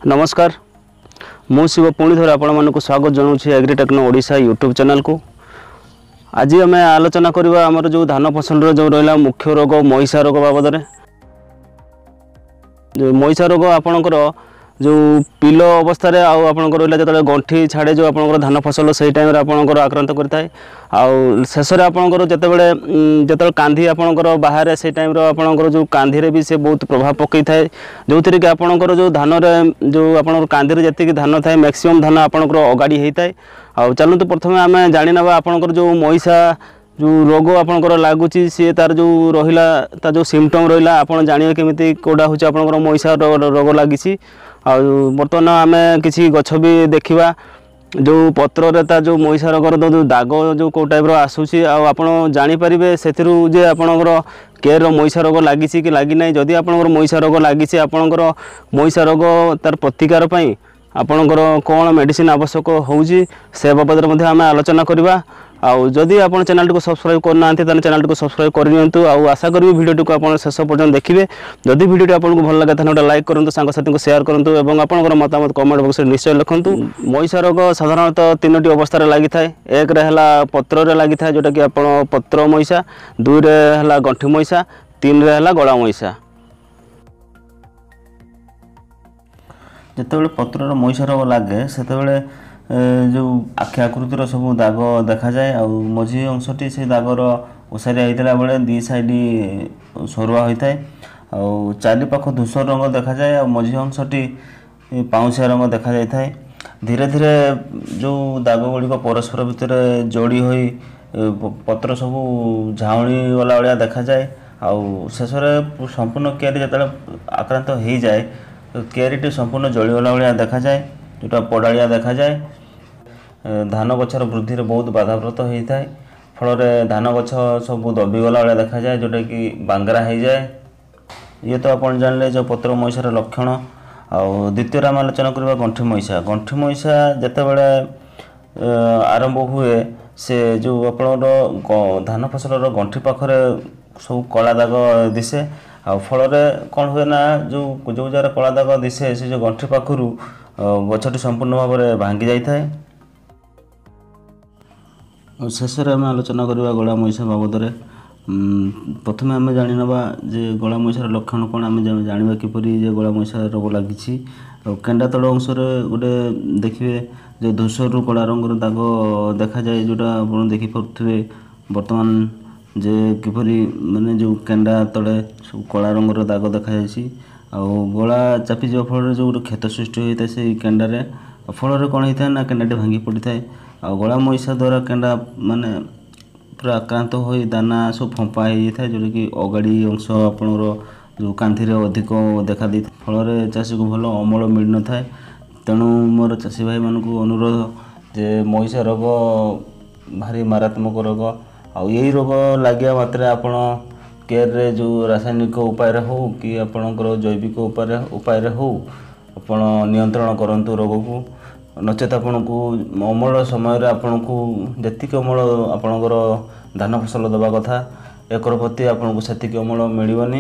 नमस्कार मु शिव पुणी थोड़े आपण मानक स्वागत जनाऊँ एग्रीटेक्नो ओडिशा यूट्यूब चैनल को। आज आम आलोचना करवा आमर जो धान फसल जो रहा मुख्य रोग मईसा रोग बाबद जो मईसा रोग आपणकर जो पिल अवस्था आपंकर रहा जो गंठी छाड़े जो आप धान फसल से टाइम आपंकर आक्रांत करें शेष में आपंकर जो कांधी आपंकर बाहर से टाइम आपंकर जो कांधी भी से बहुत प्रभाव पकई थाए जो थी कि आपंकर जो धान जो आप कांधी जी धान थाए मैक्सिमम धान आपंकर अगाड़ी होता है। आउ चलते प्रथम आम जाणी ना आपंकर जो मईसा जो रोग आपंकर लगुच सी तार जो रहा तार जो सिम्पटम रहा आप जानवे केमी कौटा हूँ आपंकर मईसा रोग लगी। बर्तमान आम किसी गछ भी देखा जो पत्र ता जो मईसा रोगर जो दाग जो कौ टाइप आसूसी आप जानीपारे से आपणकर केयर मईसा रोग लगी कि लगी जदि आपणकर मईसा रोग लगी आपणकर मईसा रोग तार प्रतिकार आपणकर कौन मेडिसिन आवश्यक होउची से बाबद में आम आलोचना करवा। आउ जदि आप चैनल को सब्सक्राइब करना चैनल को सब्सक्राइब करनी आशा करी वीडियो को आप शेष पर्यटन देखिए। जदि वीडियो आपको भल लगे तो लाइक करूँ सांगसाथी को शेयर करूँ और आपंकर मतामत कमेंट बॉक्स में निश्चय लिखुँ। मईसा रोग साधारणतः तीनोटी अवस्था लगी थाए। एक है पत्र लगी थाए जोटा कि आप पत्र मईसा, दुई है गंठी मईसा, तीन है गला मईसा। जिते पत्र मईसा रोग लगे से जो आखि आकृतिर सब दाग देखा जाए आ मझी अंशटी से दागर ओसारिया होता बेले दी साइड सरुआ होता है आ चारिपाख धूसर रंग देखा जाए आ मझी अंशटी पाउंसिया रंग देखा जाता है। धीरे धीरे जो दाग गुड़िक परस्पर भितर जोड़ी होई पत्र सब झाउणी गला भाया देखा जाए आउ शेष में संपूर्ण केरी जो आक्रांत हो जाए केरीटी संपूर्ण जलीगला भाया देखा जाए जोटा पड़ाड़िया देखा जाए। धान गछर वृद्धि बहुत बाधाप्राप्त होता है फल धान गछ सब दबीगला भाया देखा जाए जोटा कि बांगरा हो जाए। ये तो आप जानले जो पत्र मईसार लक्षण। आउ द्वितीय आम आलोचना करवा गंठी मईसा। गंठी मईसा जिते बड़े आरंभ हुए से जो आप धान फसल गंठी पाखरे सब कला दाग दिसे आ फल कौन हुए ना जो जगह कला दाग दिसे से जो गंठी पाखु गछटी संपूर्ण भाव में भांगी जाए। शेष में आम आलोचना करवा गला मईसा बाबद प्रथम आम जाणी ना जे गला मईसार लक्षण कौन आम जाना किपर गला मईसा रोग लगी। केंडा तल अंश गोटे देखिए जो धूसर कला रंगर दाग देखा जाए जोटा आप देखिपे बर्तमान जे किपरि माने जो केंडा तले सब कला रंगर दाग देखा जाए गला चापी जा फल जो गोटे क्षत सृष्टि होता है से केंडारे फल कौन होता है ना केंडाटी भांगी पड़ी थाए आ गला मईसा द्वारा केंडा माने पूरा आक्रांत हो दाना सब फंपा हो जाए जोटा कि अगाड़ी अंश आपणर जो कांथी अधिक देखा दी फल चाषी को भल अमल मिल न था। तेणु मोर चाषी भाई मान अनुरोध जे मईसा रोग भारी मारात्मक रोग आउ यही रोग लगे मात्रे आपण केयर रे जो रासायनिक उपाय हो कि आपणकर जैविक उपाय हो आपण नियंत्रण करंतु रोग को नचेत आपण को अमल समय आपण को जेतिक अमल आपणकर धान फसल दबा कथा एकर प्रति आपण को सेतिक अमल मिलबनी।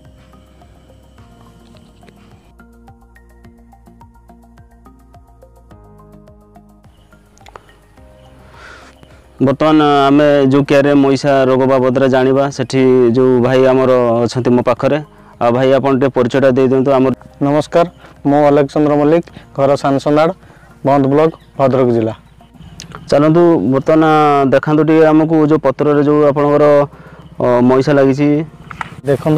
बर्तमान आम जो केयर मईसा रोग बाबद जाना से जो भाई आमर अच्छा मो पाखे आ भाई आप परिचय दे दिंतु। आम नमस्कार मो अलेक्सांद्र मल्लिक घर सानसनाड़ बंद ब्लॉक भद्रक जिला। चलतु बर्तमान देखा आमको जो पत्र जो आपणकर मईसा लगी देखो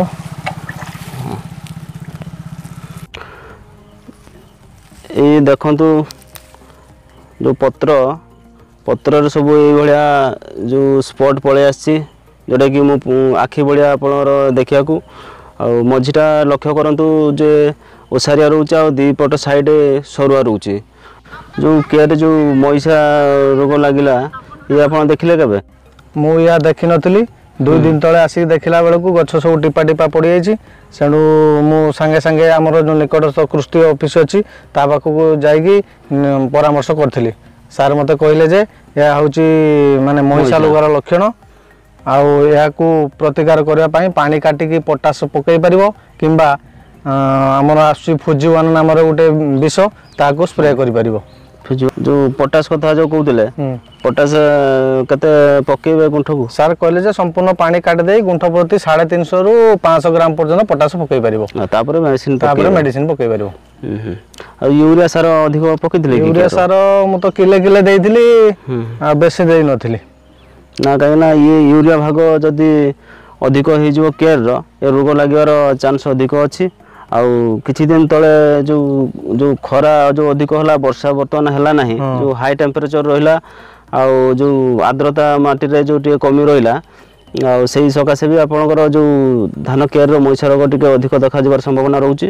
ये देखु जो पत्र सब ये जो स्पॉट पलि आसी जोटा कि मु आखि भाया आप देखा मझीटा लक्ष्य करंतु जे ओसारिया रोचे आ दी पट साइड सरुआ रोचे जो केयर जो मईसा रोग लगिला ये आप देखिले केबे? मु या देखी नथली 2 दिन तले आसी देखला बेलू गछ सब टिपा टिपा पड़ जाइए सेणु मु सांगे सांगे आमर जो निकटस्थ कृषि ऑफिस अच्छी ता पाखक जाइकी परामर्श करी सार मते कहले जे या हूँ माने मईसा रोगर लक्षण आउ प्रतिकार करने पानी काटिकी पोटास पकई पार कि आमर आसुची फुजी1 नाम गोटे विष ताको स्प्रे करि परिबो जो पोटास कथा जो कहते पोटास केते पकेबे गुंठ को सर कहले जे संपूर्ण पानी काट दे गुंठ प्रति 350 रु 500 ग्राम पर्यंत पोटास पकई परिबो तापर मेडिसिन पकई परिबो आ यूरिया सार अधिक पकईथिले यूरिया सार मु तो किले किले देइथिली आ बेसी देइ नथिली ना काहे ना ये यूरिया भाग जदी अधिक हे जो केयर रो ए रोग लागिवार चांस अधिक अछि आउ किछि दिन तले जो खरा जो अधिक होला वर्षा वर्तमान हैला नाही जो हाई टेम्परेचर रहिला आउ जो आर्द्रता माटी रे जो टे कमी रहिला आउ सेही सकासे भी आपनकर जो धान केयर रो मइसा रोग टिके अधिक देखा जबार संभावना रहउची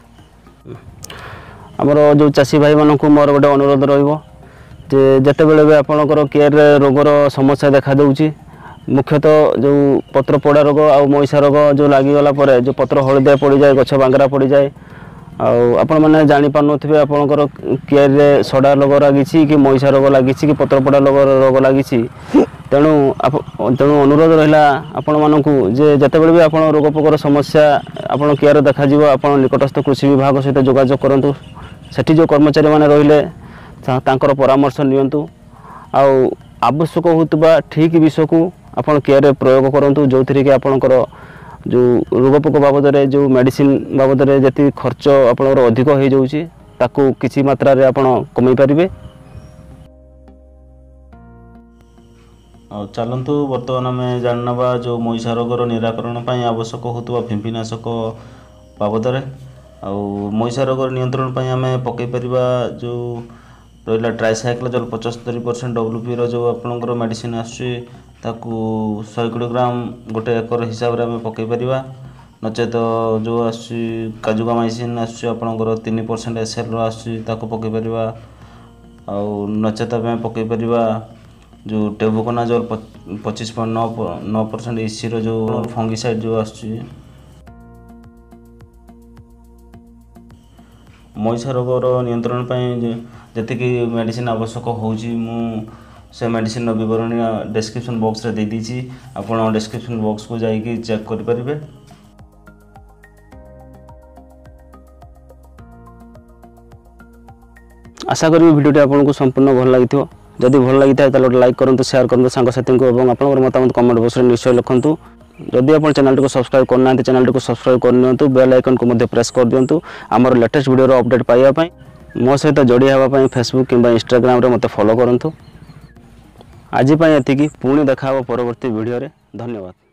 हमर जो चासी भाई मानन को मोर गोटे अनुरोध रहइबो जे जते बेले भी आपनकर केयर रे रोगर समस्या देखा दउची मुख्यतः जो पत्र पोड़ा रोग आ मईसा रोग जो लगी गला परे जो पत्र हलदिया पड़ जाए गछ बांगरा पड़ जाए आपण मैंने जानी पार नथिबे आपनकर केयर रे सडा रोग लागिछि कि मईसा रोग लागिछि कि पत्र पोड़ा रोग लागिछि तेणु अनुरोध रहिला आपण मानकु जे जते बेले भी आपण रोग पोकर समस्या आपण केयर देखा जीवो आपण निकटस्थ कृषि विभाग सहित जोगाजोग करंतु सेठी जो कर्मचारी माने रहिले तांकर परामर्श नियंतु आ आवश्यक होतबा ठीक विषय को आपण केयर रे प्रयोग करंतु जो थरी के आपनकर जो रोगपोक बाबद रे जो मेडिसिन बाबद रे जति खर्च आपनकर अधिक हो जाउची ताकू किछि मात्रा रे आपण कमै परिबे आ चलंतु वर्तमान में जाननबा जो मईसा रोगर निराकरण पई आवश्यक होतबा फिंपीनाशक बाबद रे आ मईसा रोगर नियंत्रण पई हमें पकै परिबा जो रहिला ट्राइसाइक्लोजोल 75% डब्ल्यूपी रो जो आपनकर मेडिसिन आसी ताकू 100 किलोग्राम गोटे एकर हिसाब रे हमें पकै परिबा नचेत जो आसी काजुगामाइसिन आसी आपनकर 3% एसएल रो आसी ताकू पकै परिबा आ नचेत हमें पकै परिबा जो टेबुकोनाजोल 25.9% इसी रो जो फंगिसाइड जो आसी मईसा रोगर नियंत्रण पई जतिकि मेडिसिन आवश्यक होउची मु से मेडिसिन विवरण डिस्क्रिप्शन बॉक्स रे दे दीची आपण डिस्क्रिप्शन बॉक्स को जाई कि चेक कर परिबे आशा करी वीडियो आपन को संपूर्ण भल लागिथो जदि भल लागिथा त लाइक करंतु शेयर करंतु सांग साथी को एवं आपन मतामत कमेंट बॉक्स रे निश्चय लिखंतु जदि आप चैनल को सब्सक्राइब करना चैनल को सब्सक्राइब करनियंतु बेल आइकन को मध्य प्रेस कर दियंतु हमर लेटेस्ट वीडियो रो अपडेट पाइबा पई मो सहित जोड़ी हेबा पई फेसबुक किंबा इंस्टाग्राम रे मते फॉलो करंतु आज पई एतिकी पुणी देखा परवर्ती वीडियो रे धन्यवाद।